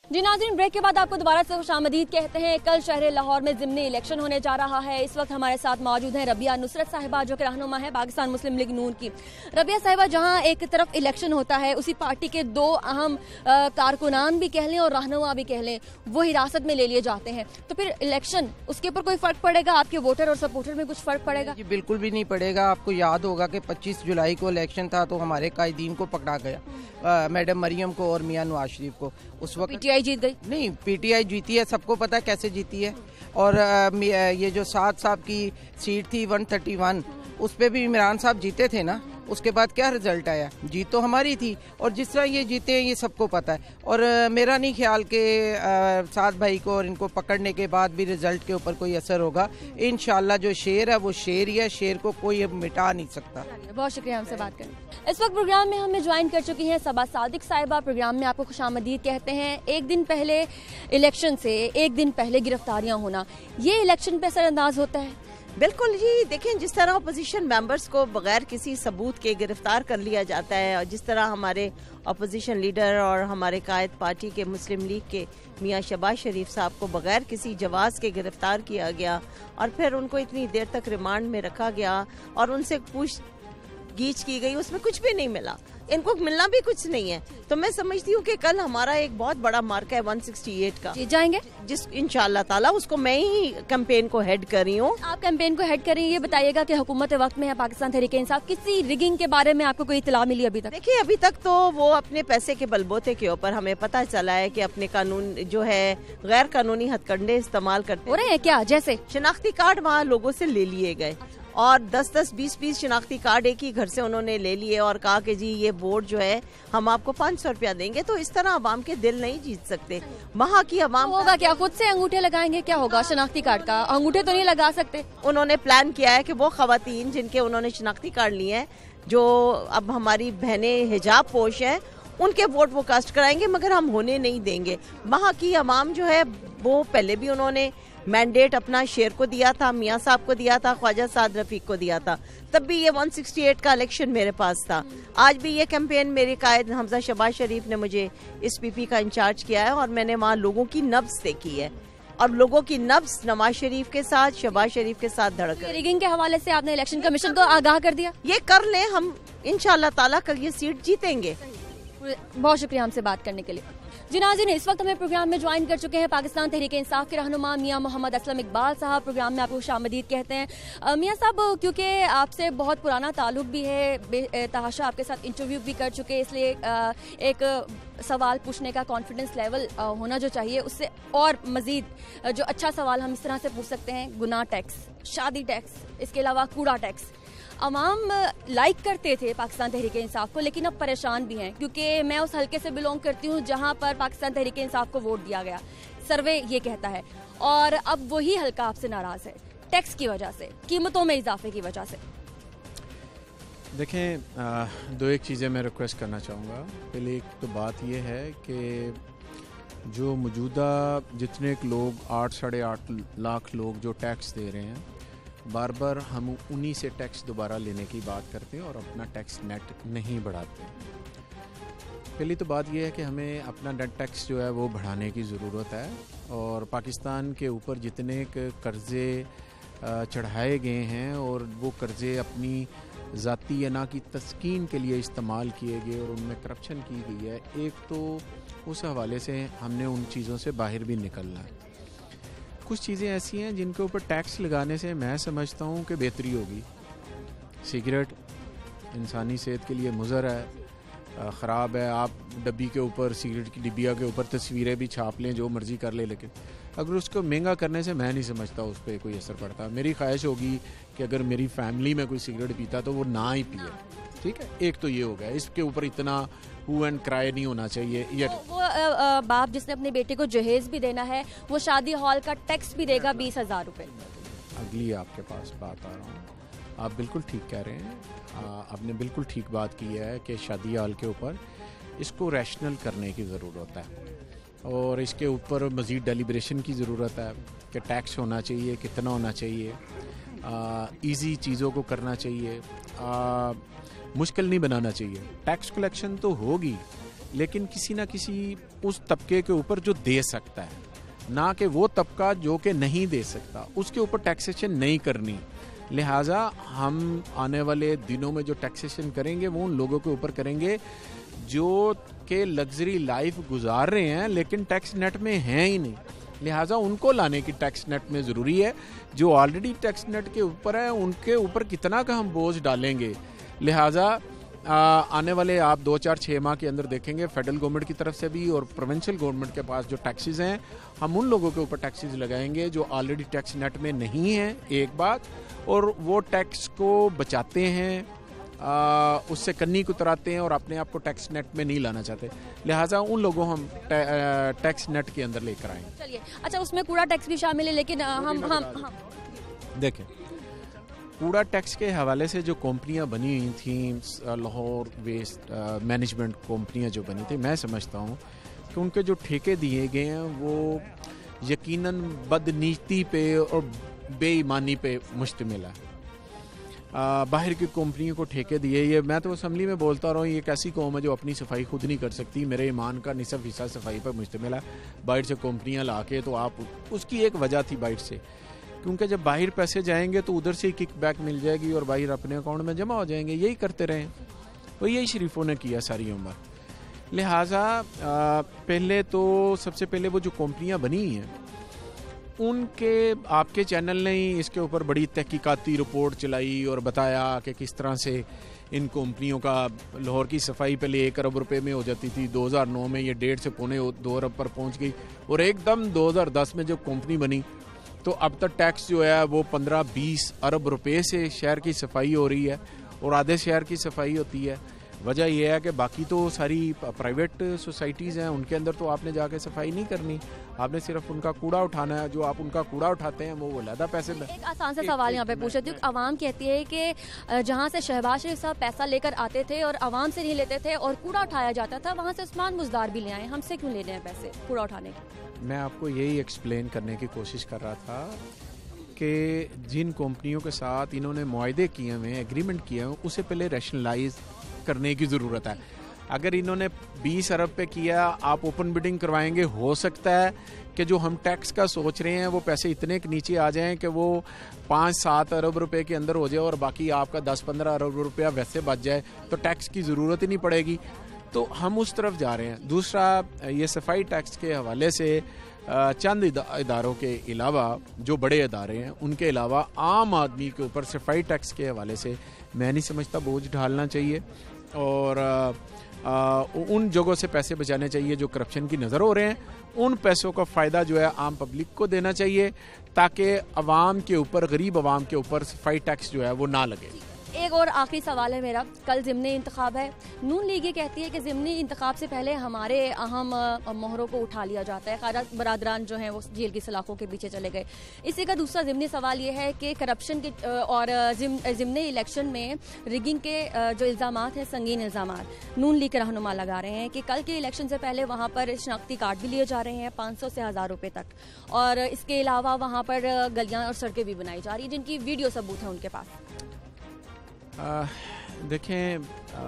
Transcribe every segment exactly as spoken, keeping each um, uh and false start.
जी नाज़रीन, ब्रेक के बाद आपको दोबारा से खुशामदीद कहते हैं। कल शहर लाहौर में ज़िमनी इलेक्शन होने जा रहा है। इस वक्त हमारे साथ मौजूद हैं रबिया नुसरत साहिबा, जो कि रहनुमा है पाकिस्तान मुस्लिम लीग नून की। रबिया साहिबा, जहां एक तरफ इलेक्शन होता है, उसी पार्टी के दो अहम कारकुनान भी कह लें और रहनुमा भी कह लें, वो हिरासत में ले लिए जाते हैं, तो फिर इलेक्शन उसके ऊपर कोई फ़र्क पड़ेगा? आपके वोटर और सपोर्टर में कुछ फ़र्क पड़ेगा? जी बिल्कुल भी नहीं पड़ेगा। आपको याद होगा कि पच्चीस जुलाई को इलेक्शन था, तो हमारे कायदीन को पकड़ा गया, मैडम मरियम को और मियां नवाज शरीफ को। उस वक्त पीटीआई जीत गई? नहीं, पीटीआई जीती है, सबको पता है कैसे जीती है। और ये जो साद साहब की सीट थी एक सौ इकतीस, उस पे भी इमरान साहब जीते थे ना। उसके बाद क्या रिजल्ट आया? जीत तो हमारी थी, और जिस तरह ये जीते हैं ये सबको पता है। और मेरा नहीं ख्याल कि साद भाई को और इनको पकड़ने के बाद भी रिजल्ट के ऊपर कोई असर होगा। इंशाल्लाह जो शेर है वो शेर ही है, शेर को कोई अब मिटा नहीं सकता। बहुत शुक्रिया हमसे बात करने। इस वक्त प्रोग्राम में हमें ज्वाइन कर चुकी हैं सबा सादिक साहिबा। प्रोग्राम में आपको खुशामदीद कहते हैं। एक दिन पहले इलेक्शन से एक दिन पहले गिरफ्तारियां होना, ये इलेक्शन पे असरअंदाज होता है? बिल्कुल जी। देखें, जिस तरह अपोजिशन मेंबर्स को बगैर किसी सबूत के गिरफ्तार कर लिया जाता है, और जिस तरह हमारे अपोजिशन लीडर और हमारे कायद पार्टी के मुस्लिम लीग के मियां शहबाज शरीफ साहब को बगैर किसी जवाज़ के गिरफ्तार किया गया और फिर उनको इतनी देर तक रिमांड में रखा गया और उनसे पूछ गीच की गई, उसमें कुछ भी नहीं मिला, इनको मिलना भी कुछ नहीं है। तो मैं समझती हूँ कि कल हमारा एक बहुत बड़ा मार्का है एक सौ अड़सठ का, जीत जाएंगे जिस इंशाल्लाह ताला। उसको मैं ही कैंपेन को हेड कर रही हूँ। आप कैंपेन को हेड कर रही हैं। ये बताइएगा कि हुकूमत वक्त में है पाकिस्तान तहरीक इंसाफ, किसी रिगिंग के बारे में आपको कोई इतला मिली अभी तक? देखिए, अभी तक तो वो अपने पैसे के बलबूते के ऊपर हमें पता चला है कि अपने कानून जो है गैर कानूनी हथकंडे इस्तेमाल करते हो रहे हैं क्या? जैसे शनाख्ती कार्ड वहाँ लोगों से ले लिए गए और दस दस बीस बीस शनाख्ती कार्ड एक ही घर से उन्होंने ले लिए और कहा कि जी ये वोट जो है हम आपको पाँच सौ रुपया देंगे। तो इस तरह अवाम के दिल नहीं जीत सकते। वहाँ की अवाम होगा क्या? खुद से अंगूठे लगाएंगे? क्या होगा शनाख्ती कार्ड का? अंगूठे तो नहीं लगा सकते। उन्होंने प्लान किया है कि वो खवातीन जिनके उन्होंने शनाख्ती कार्ड लिए हैं, जो अब हमारी बहनें हिजाब पोश हैं, उनके वोट वो कास्ट कराएंगे, मगर हम होने नहीं देंगे। वहाँ की अवाम जो है वो पहले भी उन्होंने मैंडेट अपना शेर को दिया था, मियां साहब को दिया था, ख्वाजा साद रफीक को दिया था, तब भी ये एक सौ अड़सठ का इलेक्शन मेरे पास था। आज भी ये कैंपेन मेरे कायद हमजा शहबाज शरीफ ने मुझे इस पीपी का इंचार्ज किया है और मैंने वहाँ लोगों की नब्ज देखी है और लोगों की नब्ज नवाज शरीफ के साथ, शहबाज शरीफ के साथ धड़क। रिगिंग के हवाले से आपने इलेक्शन कमीशन को आगाह कर दिया? ये कर लें, हम इंशाल्लाह ताला कल ये सीट जीतेंगे। बहुत शुक्रिया हमसे बात करने के लिए। जी नाज़रीन, इस वक्त हमें प्रोग्राम में ज्वाइन कर चुके हैं पाकिस्तान तहरीक इंसाफ के रहनुमा मियां मोहम्मद असलम इकबाल साहब। प्रोग्राम में आपको खुशामदीद कहते हैं। मियां साहब, क्योंकि आपसे बहुत पुराना ताल्लुक भी है, तहाशा आपके साथ इंटरव्यू भी कर चुके, इसलिए एक सवाल पूछने का कॉन्फिडेंस लेवल होना जो चाहिए, उससे और मज़ीद जो अच्छा सवाल हम इस तरह से पूछ सकते हैं। गुनाह टैक्स, शादी टैक्स, इसके अलावा कूड़ा टैक्स। अवाम लाइक करते थे पाकिस्तान तहरीक इंसाफ को, लेकिन अब परेशान भी हैं, क्योंकि मैं उस हलके से बिलोंग करती हूँ जहाँ पर पाकिस्तान तहरीक इंसाफ को वोट दिया गया, सर्वे ये कहता है। और अब वही हलका आपसे नाराज़ है टैक्स की वजह से, कीमतों में इजाफे की वजह से। देखें, दो एक चीज़ें मैं रिक्वेस्ट करना चाहूँगा। पहले एक तो बात ये है कि जो मौजूदा जितने लोग आठ साढ़े आठ लाख लोग जो टैक्स दे रहे हैं, बार बार हम उन्हीं से टैक्स दोबारा लेने की बात करते हैं और अपना टैक्स नेट नहीं बढ़ाते। पहली तो बात यह है कि हमें अपना नेट टैक्स जो है वो बढ़ाने की ज़रूरत है। और पाकिस्तान के ऊपर जितने कर्ज़े चढ़ाए गए हैं और वो कर्ज़े अपनी ज़ाती अना की तस्कीन के लिए इस्तेमाल किए गए और उनमें करप्शन की गई है, एक तो उस हवाले से हमने उन चीज़ों से बाहर भी निकलना है। कुछ चीज़ें ऐसी हैं जिनके ऊपर टैक्स लगाने से मैं समझता हूँ कि बेहतरी होगी। सिगरेट इंसानी सेहत के लिए मुज़र है, ख़राब है। आप डब्बी के ऊपर, सिगरेट की डिब्बिया के ऊपर तस्वीरें भी छाप लें, जो मर्ज़ी कर लें, लेकिन अगर उसको महंगा करने से मैं नहीं समझता उस पर कोई असर पड़ता। मेरी ख्वाहिश होगी कि अगर मेरी फैमिली में कोई सिगरेट पीता तो वो ना ही पिए, ठीक है। एक तो ये हो गया, इसके ऊपर इतना हू एंड क्राई नहीं होना चाहिए। ये तो वो आ, आ, बाप जिसने अपने बेटे को जहेज भी देना है, वो शादी हॉल का टैक्स भी देगा बीस हजार रुपये। अगली आपके पास बात आ रहा हूँ, आप बिल्कुल ठीक कह रहे हैं। आ, आपने बिल्कुल ठीक बात की है कि शादी हॉल के ऊपर इसको रैशनल करने की ज़रूरत है और इसके ऊपर मज़ीद डेलिब्रेशन की ज़रूरत है कि टैक्स होना चाहिए, कितना होना चाहिए, ईजी चीज़ों को करना चाहिए, आ, मुश्किल नहीं बनाना चाहिए। टैक्स कलेक्शन तो होगी, لیکن کسی نہ کسی اس طبقے کے اوپر جو دے سکتا ہے، نہ کہ وہ طبقہ جو کہ نہیں دے سکتا، اس کے اوپر ٹیکسیشن نہیں کرنی. لہٰذا ہم آنے والے دنوں میں جو ٹیکسیشن کریں گے وہ ان لوگوں کے اوپر کریں گے جو کہ لگژری لائف گزار رہے ہیں لیکن ٹیکس نیٹ میں ہیں ہی نہیں. لہٰذا ان کو لانے کی ٹیکس نیٹ میں ضروری ہے. جو آلریڈی ٹیکس نیٹ کے اوپر ہیں ان کے اوپر کتنا کا ہم بوجھ ڈالیں گے. لہٰذا آنے والے آپ دو چار چھ ماہ کے اندر دیکھیں گے فیڈرل گورنمنٹ کی طرف سے بھی اور پروونشل گورنمنٹ کے پاس جو ٹیکسیز ہیں ہم ان لوگوں کے اوپر ٹیکسیز لگائیں گے جو آلریڈی ٹیکس نیٹ میں نہیں ہیں، ایک بات، اور وہ ٹیکس کو بچاتے ہیں، آ, اس سے کنی کو تراتے ہیں اور اپنے آپ کو ٹیکس نیٹ میں نہیں لانا چاہتے. لہٰذا ان لوگوں ہم ٹیکس نیٹ کے اندر لے کر آئیں. چلیے اچھا اس میں کوڑا ٹیکس بھی شامل ہے لیکن ہم ہم دیکھیں کوڑا ٹیکس کے حوالے سے جو کمپنیاں بنی ہوئی تھیں لاہور ویسٹ مینجمنٹ کمپنیاں جو بنی تھیں، میں سمجھتا ہوں کہ ان کے جو ٹھیکے دیے گئے ہیں وہ یقیناً بدنیتی پہ اور بے ایمانی پہ مشتمل ہے. باہر کی کمپنیوں کو ٹھیکے دیے، یہ میں تو اسمبلی میں بولتا رہا ہوں، یہ ایک ایسی قوم ہے جو اپنی صفائی خود نہیں کر سکتی. میرے ایمان کا نصف حصہ صفائی پر مشتمل ہے. باہر سے کمپنیاں لا کے تو آپ اس کی ایک وجہ تھی باہر سے، کیونکہ جب باہر پیسے جائیں گے تو ادھر سے کک بیک مل جائے گی اور باہر اپنے اکاؤنٹ میں جمع ہو جائیں گے. یہی کرتے رہے، وہ یہی شریفوں نے کیا ساری عمر. لہٰذا پہلے تو سب سے پہلے وہ جو کمپنیاں بنی ہیں ان کے آپ کے چینل نے ہی اس کے اوپر بڑی تحقیقاتی رپورٹ چلائی اور بتایا کہ کس طرح سے ان کمپنیوں کا لاہور کی صفائی پہلے ایک ارب روپے میں ہو جاتی تھی، دو ہزار نو میں یہ ڈیڑھ سے پونے دو ارب پر پہنچ گئی اور ایک دم دو ہزار دس میں جب کمپنی بنی تو اب تک ٹیکس جو ہے وہ پندرہ بیس ارب روپے سے شہر کی صفائی ہو رہی ہے اور آدھے شہر کی صفائی ہوتی ہے. وجہ یہ ہے کہ باقی تو ساری پرائیویٹ سوسائٹیز ہیں، ان کے اندر تو آپ نے جا کے صفائی نہیں کرنی، آپ نے صرف ان کا کوڑا اٹھانا ہے. جو آپ ان کا کوڑا اٹھاتے ہیں وہ علیحدہ پیسے. ایک آسان سا سوال یہاں پہ پوچھتی ہوں. عوام کہتی ہے کہ جہاں سے شہباز شریف صاحب پیسہ لے کر آتے تھے اور عوام سے نہیں لیتے تھے اور کوڑا اٹھایا جاتا تھا، وہاں سے عثمان مزدار بھی لے آئے، ہم سے کیوں لے رہے ہیں پیسے کوڑا اٹھانے کے؟ میں آپ کو یہی ایکسپلین کرنے کی کوشش کر رہا تھا کہ جن کمپنیوں کے ساتھ انہوں نے معاہدے کیے ہوئے ہیں، ایگریمنٹ کیے ہوئے ہیں، اسے پہلے ریشنلائز کرنے کی ضرورت ہے. اگر انہوں نے بیس ارب پہ کیا، آپ اوپن بڈنگ کروائیں گے، ہو سکتا ہے کہ جو ہم ٹیکس کا سوچ رہے ہیں وہ پیسے اتنے نیچے آ جائیں کہ وہ پانچ سات ارب روپے کے اندر ہو جائے اور باقی آپ کا دس پندرہ ارب روپیہ ویسے بچ جائے تو ٹیکس کی ضرورت ہی نہیں پڑے گی. تو ہم اس طرف جا رہے ہیں. دوسرا یہ صفائی ٹیکس کے حوالے سے چند اداروں کے علاوہ جو بڑے ادارے ہیں ان کے علاوہ عام آدمی کے اوپر صفائی ٹیکس کے حوالے سے میں نہیں سمجھتا بوجھ ڈالنا چاہیے اور آ, ان جگہوں سے پیسے بچانے چاہیے جو کرپشن کی نظر ہو رہے ہیں. ان پیسوں کا فائدہ جو ہے عام پبلک کو دینا چاہیے تاکہ عوام کے اوپر، غریب عوام کے اوپر صفائی ٹیکس جو ہے وہ نہ لگے. ایک اور آخری سوال ہے میرا. کل ضمنی انتخاب ہے. نون لیگ یہ کہتی ہے کہ ضمنی انتخاب سے پہلے ہمارے اہم مہروں کو اٹھا لیا جاتا ہے. خیرہ برادران جو ہیں وہ جیل کی سلاخوں کے پیچھے چلے گئے. اسی کا دوسرا ضمنی سوال یہ ہے کہ کرپشن کے اور ضمنی الیکشن میں ریگنگ کے جو الزامات ہیں، سنگین الزامات نون لیگ کے رہنما لگا رہے ہیں کہ کل کے الیکشن سے پہلے وہاں پر شناختی کارڈ بھی لیے جا رہے ہیں پانچ سو سے ہزار روپے تک، اور اس کے علاوہ وہاں پر گلیاں اور سڑکیں بھی بنائی جا رہی ہیں جن کی ویڈیو ثبوت ہے ان کے پاس. آ, دیکھیں آ,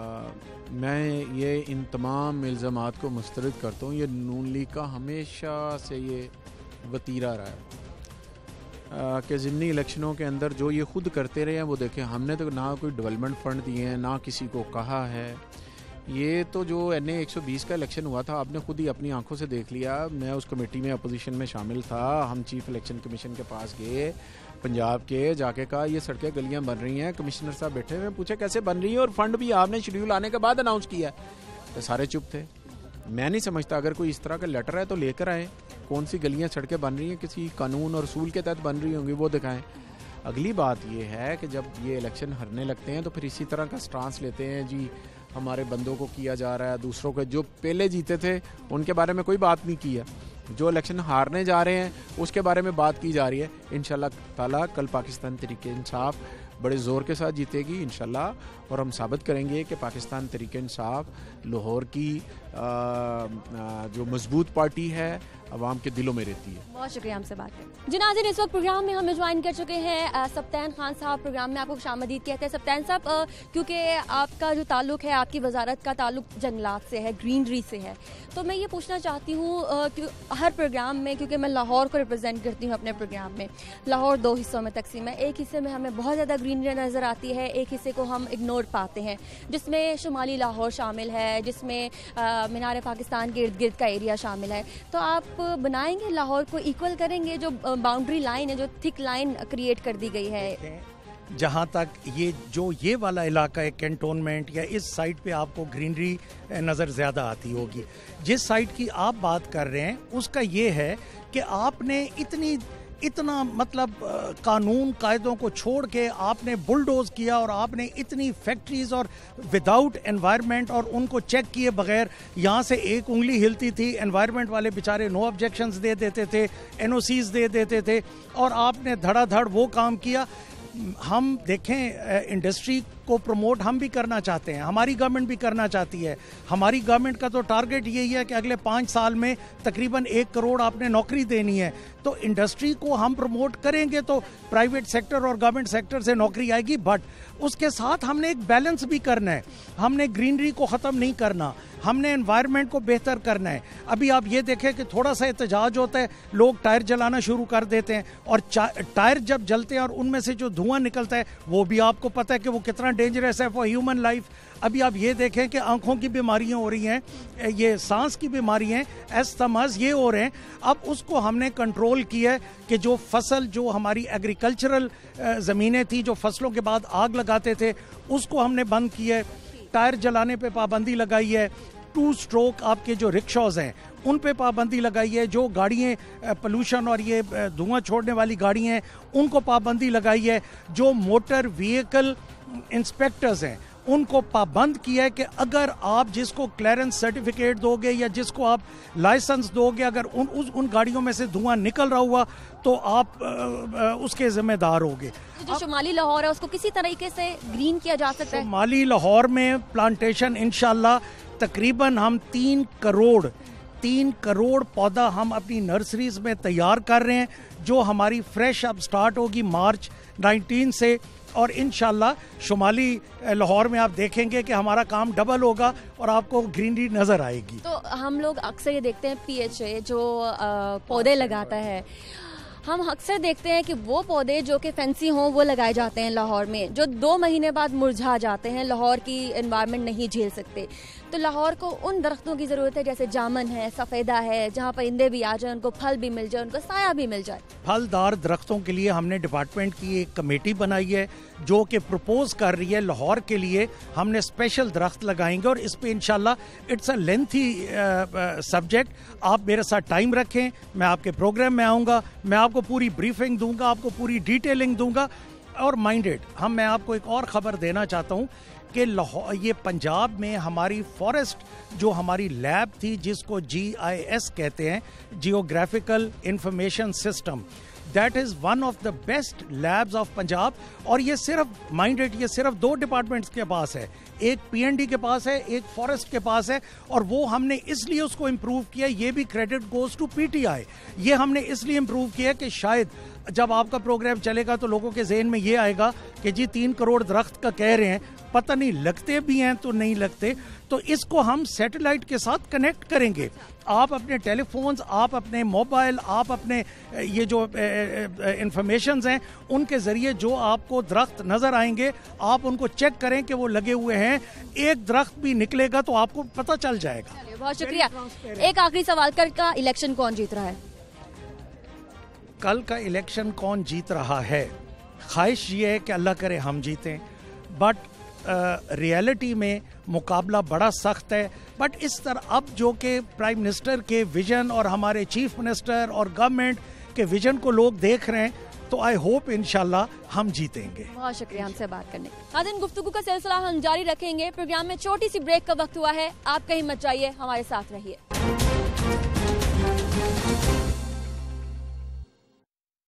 میں یہ ان تمام الزامات کو مسترد کرتا ہوں. یہ نون لیگ کا ہمیشہ سے یہ وتیرہ رہا ہے کہ ضمنی الیکشنوں کے اندر جو یہ خود کرتے رہے ہیں وہ دیکھیں. ہم نے تو نہ کوئی ڈیولپمنٹ فنڈ دیے ہیں، نہ کسی کو کہا ہے. یہ تو جو این اے ایک سو بیس کا الیکشن ہوا تھا آپ نے خود ہی اپنی آنکھوں سے دیکھ لیا. میں اس کمیٹی میں اپوزیشن میں شامل تھا. ہم چیف الیکشن کمیشن کے پاس گئے پنجاب کے، جا کے کہا یہ سڑکیں گلیاں بن رہی ہیں. کمشنر صاحب بیٹھے ہوئے، پوچھے کیسے بن رہی ہیں اور فنڈ بھی آپ نے شیڈیول آنے کے بعد اناؤنس کیا. تو سارے چپ تھے. میں نہیں سمجھتا اگر کوئی اس طرح کا لیٹر ہے تو لے کر آئے. کون سی گلیاں سڑکیں بن رہی ہیں کسی قانون اور اصول کے تحت بن رہی ہوں گی وہ دکھائیں. اگلی بات یہ ہے کہ جب یہ الیکشن ہرنے لگتے ہیں تو پھر اسی طرح کا سٹانس لیتے ہیں، جی ہمارے بندوں کو کیا جا رہا ہے، دوسروں کے جو پہلے جیتے تھے ان کے بارے میں کوئی بات نہیں کی ہے. جو الیکشن ہارنے جا رہے ہیں اس کے بارے میں بات کی جا رہی ہے. انشاءاللہ تعالیٰ کل پاکستان تحریک انصاف بڑے زور کے ساتھ جیتے گی انشاءاللہ، اور ہم ثابت کریں گے کہ پاکستان تحریک انصاف لاہور کی جو مضبوط پارٹی ہے، عوام کے دلوں میں رہتی ہے. بہت شکریہ ہم سے بات کریں. جی ناظرین، اس وقت پروگرام میں ہمیں جوائن کر چکے ہیں سبطین خان صاحب. پروگرام میں آپ کو خوش آمدید کہتے ہیں. سبطین صاحب، کیونکہ آپ کا جو تعلق ہے، آپ کی وزارت کا تعلق جنگلات سے ہے، گرینری سے ہے، تو میں یہ پوچھنا چاہتی ہوں کہ ہر پروگرام میں، کیونکہ میں لاہور کو ریپرزینٹ کرتی ہوں اپنے پروگرام میں، لاہور دو حصوں میں تقسیم ہے. ایک حصے میں ہمیں بہت زیادہ گرینری نظر آتی ہے، ایک حصے کو ہم اگنور پاتے ہیں، جس میں شمالی لاہور شامل ہے، جس میں مینار پاکستان کے ارد گرد کا ایریا شامل ہے. تو آپ بنائیں گے لاہور کو ایکول کریں گے؟ جو باؤنڈری لائن ہے، جو تھک لائن کریٹ کر دی گئی ہے، جہاں تک یہ جو یہ والا علاقہ ہے کینٹونمنٹ یا اس سائٹ پہ آپ کو گرینری نظر زیادہ آتی ہوگی. جس سائٹ کی آپ بات کر رہے ہیں اس کا یہ ہے کہ آپ نے اتنی اتنا مطلب قانون قاعدوں کو چھوڑ کے آپ نے بلڈوز کیا اور آپ نے اتنی فیکٹریز اور وداؤٹ انوائرمنٹ اور ان کو چیک کیے بغیر یہاں سے ایک انگلی ہلتی تھی، انوائرمنٹ والے بیچارے نو آبجیکشنز دے دیتے تھے، این او سیز دے دیتے تھے، اور آپ نے دھڑا دھڑ وہ کام کیا. ہم دیکھیں انڈسٹری کو پروموٹ ہم بھی کرنا چاہتے ہیں، ہماری گورنمنٹ بھی کرنا چاہتی ہے. ہماری گورنمنٹ کا تو ٹارگٹ یہی ہے کہ اگلے پانچ سال میں تقریباً ایک کروڑ آپ نے نوکری دینی ہے. تو انڈسٹری کو ہم پروموٹ کریں گے تو پرائیویٹ سیکٹر اور گورنمنٹ سیکٹر سے نوکری آئے گی، بٹ اس کے ساتھ ہم نے ایک بیلنس بھی کرنا ہے. ہم نے گرینری کو ختم نہیں کرنا، ہم نے انوائرمنٹ کو بہتر کرنا ہے. ابھی آپ یہ دیکھیں کہ تھوڑا سا احتجاج ہوتا ہے، لوگ ٹائر جلانا شروع کر دیتے ہیں، اور ٹائر جب جلتے ہیں اور ان میں سے جو دھواں نکلتا ہے وہ بھی آپ کو پتہ ہے کہ وہ کتنا ڈینجرس ہے فار ہیومن لائف. ابھی آپ یہ دیکھیں کہ آنکھوں کی بیماریاں ہو رہی ہیں، یہ سانس کی بیماری ہیں، ایستھماز یہ ہو رہے ہیں. اب اس کو ہم نے کنٹرول کیا ہے کہ جو فصل، جو ہماری ایگریکلچرل زمینیں تھیں جو فصلوں کے بعد آگ لگاتے تھے، اس کو ہم نے بند کیا ہے. ٹائر جلانے پہ پابندی لگائی ہے. ٹو سٹروک آپ کے جو رکشاز ہیں ان پہ پابندی لگائی ہے. جو گاڑیاں پولوشن اور یہ دھواں چھوڑنے والی گاڑیاں ہیں ان کو پابندی لگائی ہے. جو موٹر وہیکل انسپیکٹرز ہیں ان کو پابند کیا ہے کہ اگر آپ جس کو کلیئرنس سرٹیفکیٹ دو گے یا جس کو آپ لائسنس دو گے، اگر ان ان گاڑیوں میں سے دھواں نکل رہا ہوا تو آپ اس کے ذمہ دار ہوگے. جو شمالی لاہور ہے اس کو کسی طریقے سے گرین کیا جا سکتا ہے. شمالی لاہور میں پلانٹیشن انشاءاللہ تقریباً ہم تین کروڑ تین کروڑ پودا ہم اپنی نرسریز میں تیار کر رہے ہیں، جو ہماری فریش اب سٹارٹ ہوگی مارچ نائنٹین سے. اور انشاءاللہ شمالی لاہور میں آپ دیکھیں گے کہ ہمارا کام ڈبل ہوگا اور آپ کو گرینری نظر آئے گی. تو ہم لوگ اکثر یہ دیکھتے ہیں پی ایچ اے جو پودے لگاتا ہے، ہم اکثر دیکھتے ہیں کہ وہ پودے جو کہ فینسی ہوں وہ لگائے جاتے ہیں لاہور میں، جو دو مہینے بعد مرجھا جاتے ہیں، لاہور کی انوائرمنٹ نہیں جھیل سکتے. تو لاہور کو ان درختوں کی ضرورت ہے جیسے جامن ہے، سفیدہ ہے، جہاں پرندے بھی آ جائیں، ان کو پھل بھی مل جائے، ان کو سایہ بھی مل جائے. پھلدار درختوں کے لیے ہم نے ڈپارٹمنٹ کی ایک کمیٹی بنائی ہے جو کہ پروپوز کر رہی ہے لاہور کے لیے ہم نے اسپیشل درخت لگائیں گے. اور اس پہ انشاءاللہ اٹس اے لینتھی سبجیکٹ. آپ میرے ساتھ ٹائم رکھیں، میں آپ کے پروگرام میں آؤں گا، میں آپ کو پوری بریفنگ دوں گا، آپ کو پوری ڈیٹیلنگ دوں گا. اور مائنڈیڈ ہم میں آپ کو ایک اور خبر دینا چاہتا ہوں کہ یہ پنجاب میں ہماری فارسٹ جو ہماری لیب تھی جس کو جی آئی ایس کہتے ہیں، geographical information system, that is one of the best labs of Punjab. اور یہ صرف مائنڈیڈ یہ صرف دو ڈپارٹمنٹس کے پاس ہے، ایک پی این ڈی کے پاس ہے، ایک فارسٹ کے پاس ہے. اور وہ ہم نے اس لیے اس کو امپروو کیا، یہ بھی credit goes to P T I. یہ ہم نے اس لیے امپروو کیا کہ شاید جب آپ کا پروگرام چلے گا تو لوگوں کے ذہن میں یہ آئے گا کہ جی تین کروڑ درخت کا کہہ رہے ہیں، پتہ نہیں لگتے بھی ہیں تو نہیں لگتے. تو اس کو ہم سیٹلائٹ کے ساتھ کنیکٹ کریں گے. آپ اپنے ٹیلی فونز، آپ اپنے موبائل، آپ اپنے یہ جو انفارمیشنز ہیں ان کے ذریعے جو آپ کو درخت نظر آئیں گے آپ ان کو چیک کریں کہ وہ لگے ہوئے ہیں. ایک درخت بھی نکلے گا تو آپ کو پتہ چل جائے گا. بہت شکریہ. ایک آخری سوال کر کا الیکشن کون جیت رہا ہے؟ کل کا الیکشن کون جیت رہا ہے، خواہش یہ ہے کہ اللہ کرے ہم جیتیں، بٹ ریئلٹی میں مقابلہ بڑا سخت ہے. بٹ اس طرح اب جو کہ پرائم منسٹر کے ویژن اور ہمارے چیف منسٹر اور گورنمنٹ کے ویژن کو لوگ دیکھ رہے ہیں تو آئی ہوپ انشاءاللہ ہم جیتیں گے. بہت شکریہ ہم سے بات کرنے کا. ناظرین، گفتگو کا سلسلہ ہم جاری رکھیں گے. پروگرام میں چھوٹی سی بریک کا وقت ہوا ہے، آپ کہیں مت جائیے، ہمارے ساتھ رہیے.